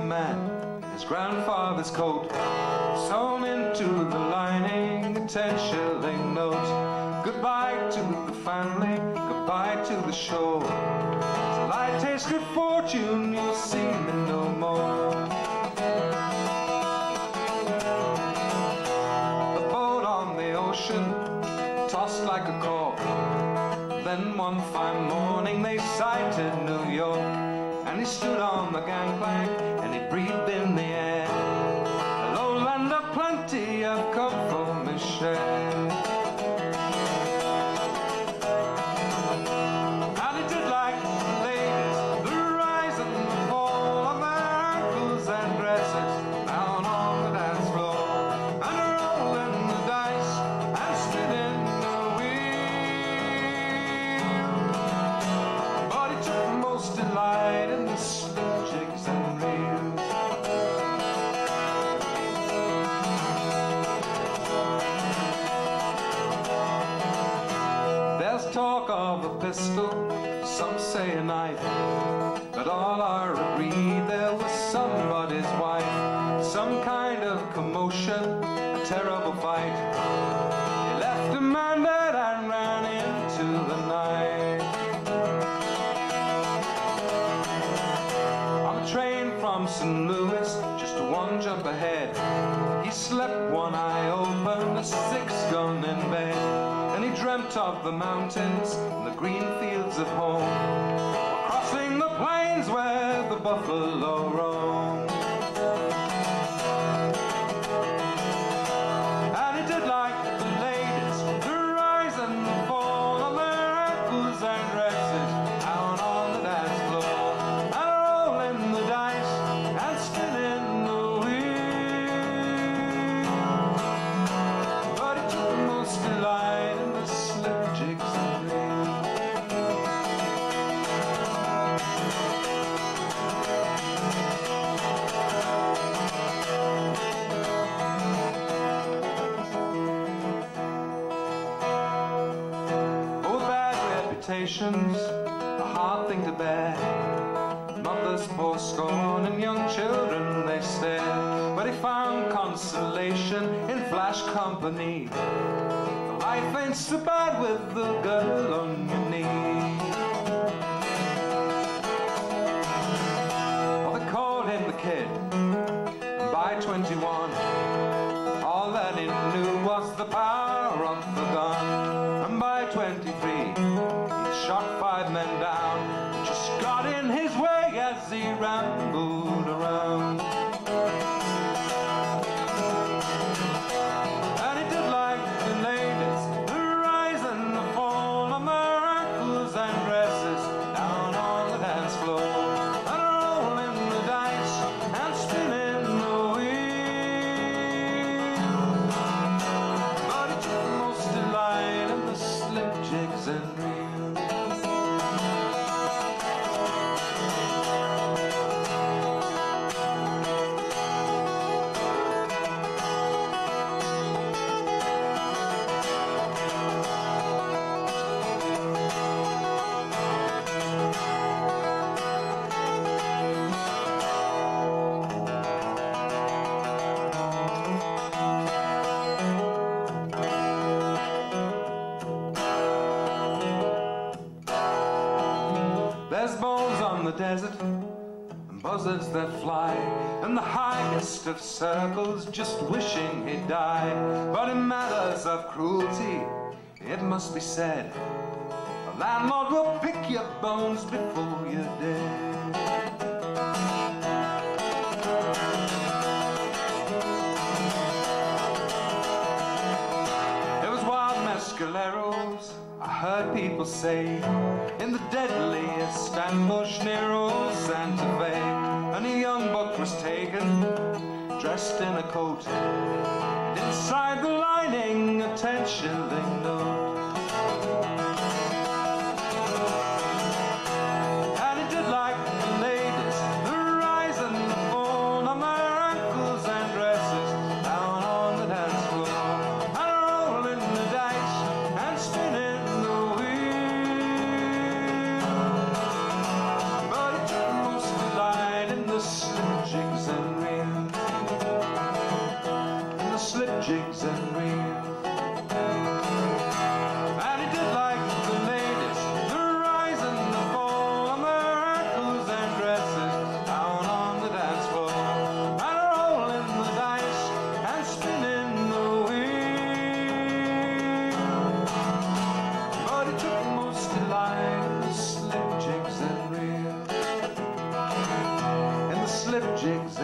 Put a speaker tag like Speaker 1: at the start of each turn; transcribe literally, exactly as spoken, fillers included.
Speaker 1: man, his grandfather's coat, sewn into the lining, a ten shilling note. Goodbye to the family, goodbye to the shore. Till I taste good fortune, you'll see me no more. The boat on the ocean tossed like a cork. Then one fine morning they sighted New York, and he stood on the gangplank and he breathed in the air. Hello, land of plenty, I've come for my share. And he did like the ladies, the rise and the fall of their ankles and dresses down on the dance floor, and rolling the dice and spinning the wheel. But he took the most delight in the slim jigs and reels. There's talk of a pistol, some say a knife, but all are agreed there was somebody's wife. Some kind of commotion, a terrible fight. He left a man dead and ran into the night. On a train from Saint Louis, just one jump ahead, he slept one eye open, a six-gun in bed. And he dreamt of the mountains and the green fields of home, crossing the plains where the buffalo roam. And he did like the ladies, the rise and the fall of their ankles and dresses down on the dance floor, and rolling the dice and spinning the wheel. But he took the most delight in the slim jigs and reels. Oh, bad reputations, a hard thing to bear. Mothers pour scorn and young children they stare. But he found consolation in flash company. Life ain't so bad with the girl on your knee. Well, they called him the kid, and by twenty-one, all that he knew was the power of the gun. And by twenty-three, he shot five men down, just got in his way as he rambled around. And he did like the ladies, the rise and the fall of their ankles and dresses down on the dance floor, and rolling the dice and spinning the wheel. But he took the most delight in the slim jigs and reels. There's bones on the desert and buzzards that fly, and the highest of circles just wishing he'd die. But in matters of cruelty, it must be said, a landlord will pick your bones before you're dead. It was wild mescaleros, I heard people say, in the deadliest ambush near old Santa Fe. And a young buck was taken, dressed in a coat, and inside the lining a ten shilling note. And he did like the ladies, the rise and the fall of their ankles and dresses down on the dance floor, and rolling the dice and spinning the wheel. But he took most delight in the slim jigs jigs and reels. And he did like the ladies, the rise and the fall, on their ankles and dresses, down on the dance floor, and rolling the dice and spinning the wheel. But he took most delight in the slip jigs and reels, in the slip jigs